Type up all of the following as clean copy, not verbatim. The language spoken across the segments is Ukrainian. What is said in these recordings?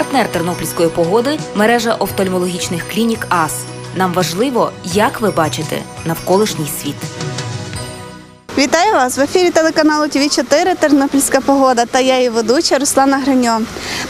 Партнер тернопільської погоди – мережа офтальмологічних клінік АС. Нам важливо, як ви бачите навколишній світ. Вітаю вас! В ефірі телеканалу ТВ4 «Тернопільська погода» та я її ведуча Руслана Гриньо.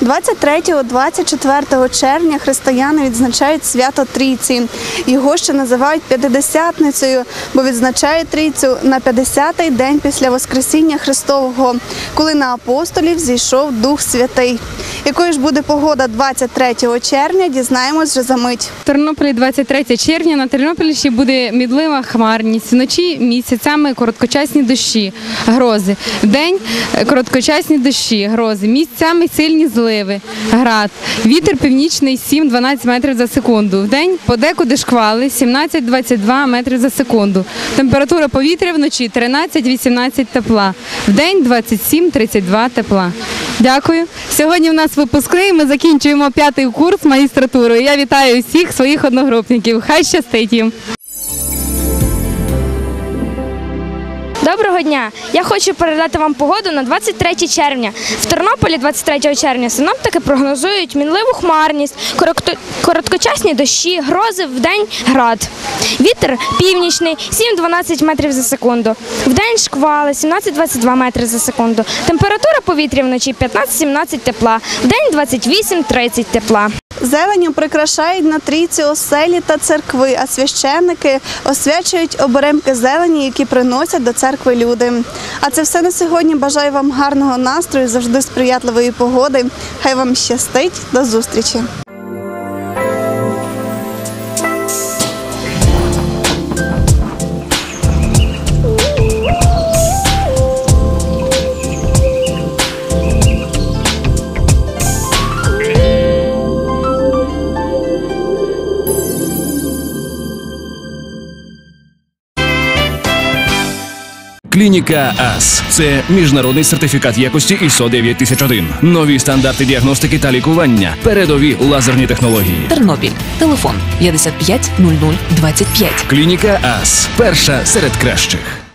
23-24 червня християни відзначають свято Трійці. Його ще називають П'ятидесятницею, бо відзначають Трійцю на 50-й день після Воскресіння Христового, коли на апостолів зійшов Дух Святий. Якою ж буде погода 23 червня, дізнаємось вже за мить. В Тернополі 23 червня на Тернопільщині буде мідлива хмарність, вночі місяцями короткочасні дощі, грози. Вдень короткочасні дощі, грози, місцями сильні зливи, град. Вітер північний 7-12 метрів за секунду. Вдень подекуди шквали 17-22 метри за секунду. Температура повітря вночі 13-18 тепла. Вдень 27-32 тепла. Дякую. Сьогодні в нас випускний, ми закінчуємо 5-й курс магістратури. Я вітаю всіх своїх одногрупників. Хай щастить їм! Доброго дня! Я хочу передати вам погоду на 23 червня. В Тернополі 23 червня синоптики прогнозують мінливу хмарність, короткочасні дощі, грози, вдень град. Вітер північний 7-12 метрів за секунду. Вдень шквали 17-22 метри за секунду. Температура повітря вночі 15-17 тепла, вдень 28-30 тепла. Зеленню прикрашають на Трійці оселі та церкви, а священники освячують оберемки зелені, які приносять до церкви люди. А це все на сьогодні. Бажаю вам гарного настрою, завжди сприятливої погоди. Хай вам щастить. До зустрічі! Клініка АС – це міжнародний сертифікат якості ISO 9001. Нові стандарти діагностики та лікування. Передові лазерні технології. Тернопіль. Телефон 55 00 25. Клініка АС – перша серед кращих.